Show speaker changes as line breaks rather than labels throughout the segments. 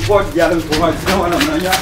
Pode já não pode, não ela não já.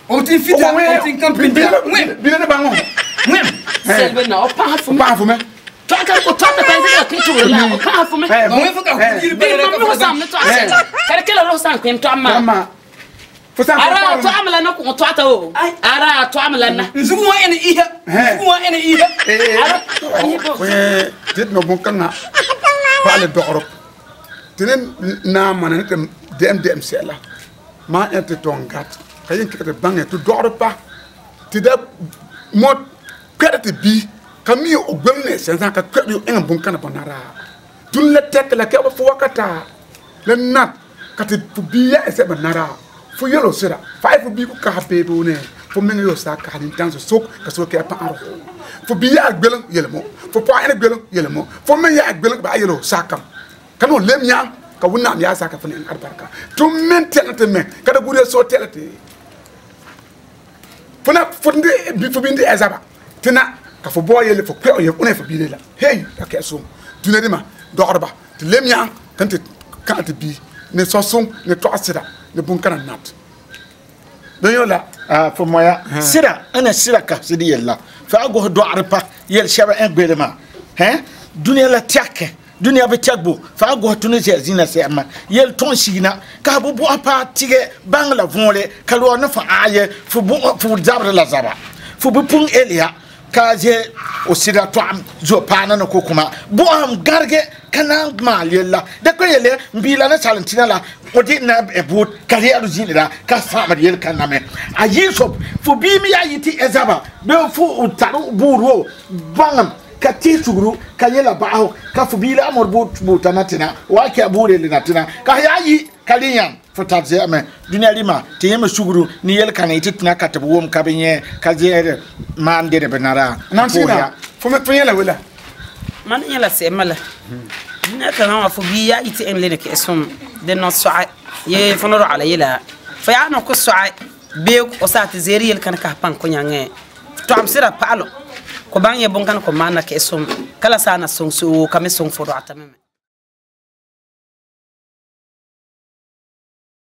O ti fita o ti camping.
Bila na bango.
Selbe na o pa fu me.
Pa fu me.
To ka ko to ta ka ki tu la o pa fu me.
O me fu ka ku
Be ma sam ne to ase. Ka ke la ro san kwem to amma. Ara to amla na ko to ata o. Ara to amla na.
Nzugu wa ene iha. Nzugu wa ene iha.
Ara
we dit no bon kana. Pa le dorop. Tenen na manane dem sela. Ma ente tongat. Kayen kete bange to dorpa. Ti da mo kete bi. Kami o gwamne senza ka kwedu en bon kana bonara. Tun le tek la ke fo wakata. Le nat kati biya ese bonara. Fo yelo sira. Fa fo bi ku ka bebo ne. Fo men yo sa ka din tan so sok ka so ke pa aro. Fo biya agbelon yelemo. Fo pa ene agbelon yelemo. Fo men ya agbelon ba yelo sakam. Kanu lem yang ka wunam ya saka fo ne arbarka. To men telate men kada gure so telate. Fo na fo ndi bi fo bindi ezaba. Tina ka fo boy yele fo kwe ye una fo bi la. Hey ka keso. Tunedi ma dorba. Te lem yang kan te bi ne so son ne to asira. Le bon kana nat doyola
fo moya sira ana sira ka sidi yella fa go do arpa yel shaba en gbedema dunia la tiake dunia be tiagbo fa go tunisia zina sema yel ton sigina ka bo apa tige bangla vonle kalo na fa aye fo zabra la zaba fo bu pung elia kaje o sira to am zo pana no kokuma bo am garge kana mal yella de ko yele mbila na salentina la o di na e boot kariya do zinira ka fama yel kana me ayi so fo bi mi ayiti ezaba be fo utaru buru bangam ka tisuguru ka yela baaho ka fo bila amor butanatina wa ke abure linatina ka yayi kaliyan fo tadze ame dunia lima te yema suguru ni yel kana ititina katabu wom kabenye ka jere mande de benara
nansina fo me yela wala
man yela se mala na kana fo biya iti en lene ke som de no soa ye fo no ala yela fa ya no ko soa be o sa te zeri yel kana ka pan ko nyange to am sira palo ko ban ye bon kan ko mana ke som kala sana song so kame song fo do atameme